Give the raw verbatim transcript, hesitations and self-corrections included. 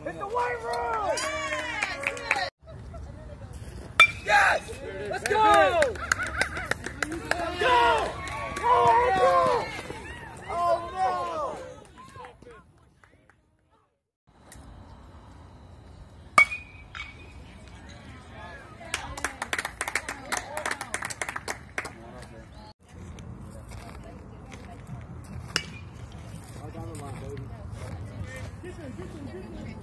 Hit the weight room! Yes! Let's go! Let's go! Oh, no! Oh, no! Get him, get him, get him.